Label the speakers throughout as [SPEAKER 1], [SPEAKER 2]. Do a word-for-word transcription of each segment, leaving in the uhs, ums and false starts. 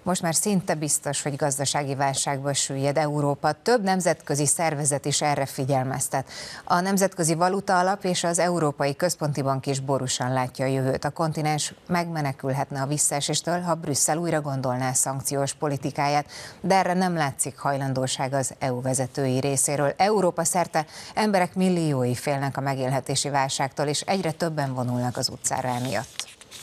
[SPEAKER 1] Most már szinte biztos, hogy gazdasági válságba süllyed Európa. Több nemzetközi szervezet is erre figyelmeztet. A Nemzetközi Valuta Alap és az Európai Központi Bank is borúsan látja a jövőt. A kontinens megmenekülhetne a visszaeséstől, ha Brüsszel újra gondolná szankciós politikáját, de erre nem látszik hajlandóság az é u vezetői részéről. Európa szerte emberek milliói félnek a megélhetési válságtól, és egyre többen vonulnak az utcára emiatt.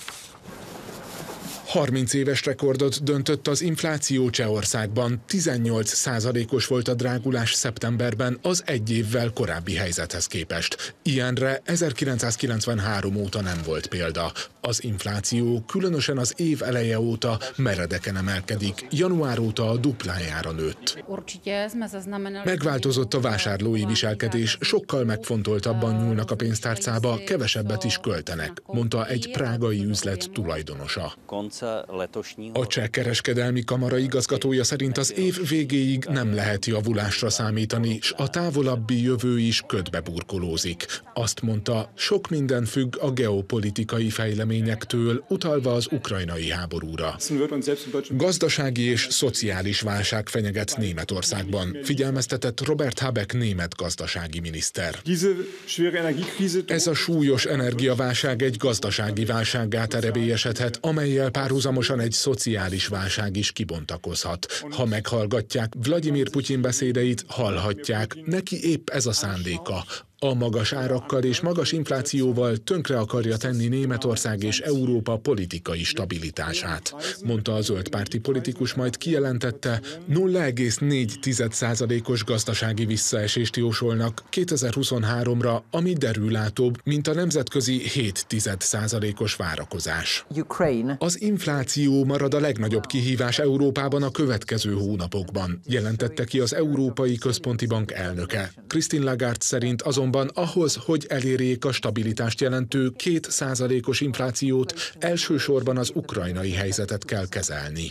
[SPEAKER 2] harminc éves rekordot döntött az infláció Csehországban. tizennyolc százalékos volt a drágulás szeptemberben az egy évvel korábbi helyzethez képest. Ilyenre ezerkilencszázkilencvenhárom óta nem volt példa. Az infláció különösen az év eleje óta meredeken emelkedik, január óta a duplájára nőtt. Megváltozott a vásárlói viselkedés, sokkal megfontoltabban nyúlnak a pénztárcába, kevesebbet is költenek, mondta egy prágai üzlet tulajdonosa. A Cseh Kereskedelmi Kamara igazgatója szerint az év végéig nem lehet javulásra számítani, s a távolabbi jövő is ködbe burkolózik. Azt mondta, sok minden függ a geopolitikai fejleményektől, utalva az ukrajnai háborúra. Gazdasági és szociális válság fenyeget Németországban, figyelmeztetett Robert Habeck német gazdasági miniszter. Ez a súlyos energiaválság egy gazdasági válsággá terebélyesedhet, amellyel párhuzamosan egy szociális válság is kibontakozhat. Ha meghallgatják Vladimir Putyin beszédeit, hallhatják, neki épp ez a szándéka. A magas árakkal és magas inflációval tönkre akarja tenni Németország és Európa politikai stabilitását, mondta a zöldpárti politikus, majd kijelentette, nulla egész négy százalékos gazdasági visszaesést jósolnak kétezer-huszonháromra, ami derűlátóbb, mint a nemzetközi hét százalékos várakozás. Az infláció marad a legnagyobb kihívás Európában a következő hónapokban, jelentette ki az Európai Központi Bank elnöke. Christine Lagarde szerint azonban ahhoz, hogy elérjék a stabilitást jelentő két százalékos inflációt, elsősorban az ukrajnai helyzetet kell kezelni.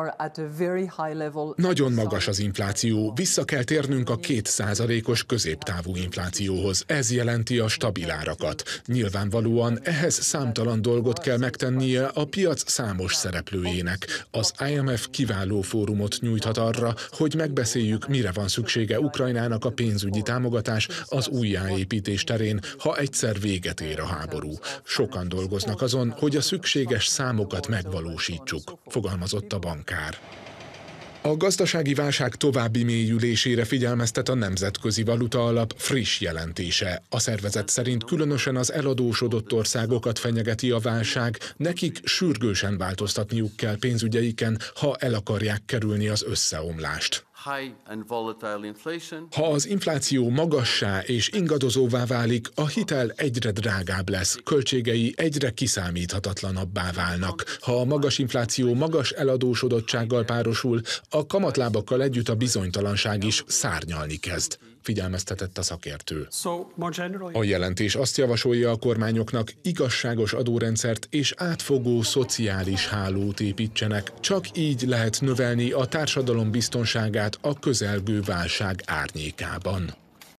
[SPEAKER 2] Nagyon magas az infláció, vissza kell térnünk a két százalékos középtávú inflációhoz. Ez jelenti a stabil árakat. Nyilvánvalóan ehhez számtalan dolgot kell megtennie a piac számos szereplőjének. Az I M F kiváló fórumot nyújthat arra, hogy megbeszéljük, mire van szüksége Ukrajnának a pénzügyi támogatás az újjáépítés terén, ha egyszer véget ér a háború. Sokan dolgoznak azon, hogy a szükséges számokat megvalósítsuk, fogalmazott a bankár. A gazdasági válság további mélyülésére figyelmeztet a Nemzetközi Valuta Alap friss jelentése. A szervezet szerint különösen az eladósodott országokat fenyegeti a válság, nekik sürgősen változtatniuk kell pénzügyeiken, ha el akarják kerülni az összeomlást. Ha az infláció magassá és ingadozóvá válik, a hitel egyre drágább lesz, költségei egyre kiszámíthatatlanabbá válnak. Ha a magas infláció magas eladósodottsággal párosul, a kamatlábakkal együtt a bizonytalanság is szárnyalni kezd, figyelmeztetett a szakértő. A jelentés azt javasolja a kormányoknak, igazságos adórendszert és átfogó szociális hálót építsenek, csak így lehet növelni a társadalom biztonságát a közelgő válság árnyékában.